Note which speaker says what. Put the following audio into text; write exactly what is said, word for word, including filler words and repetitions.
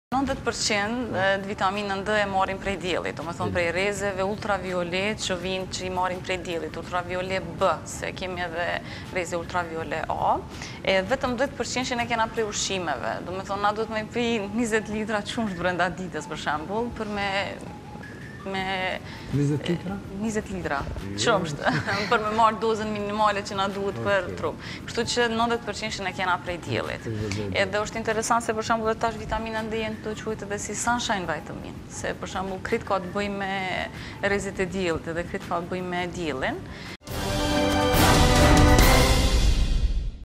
Speaker 1: nëntëdhjetë përqind të vitaminën D e marrin prej diellit, do të thonë prej rrezeve ultraviolet që vinë që i marrin prej diellit, ultraviolet B, se kemi edhe rreze ultraviolet A, e vetëm dhjetë përqind që ne kena prej ushqimeve. Do të thonë na duhet me pi njëzet litra qumësht brenda ditës për shembull, për me me
Speaker 2: njëzet litra?
Speaker 1: njëzet litra, qumësht, për me marrë dozën minimale që na duhet për trup. Kështu që nëntëdhjetë përqind që ne kena prej diellit. Edhe është interesant se për shembull tash vitaminën D janë të quajtur edhe si sunshine vitamin, se për shembull krit ka të bëjë me rrezet e diellit, edhe krit ka të bëjë me diellin.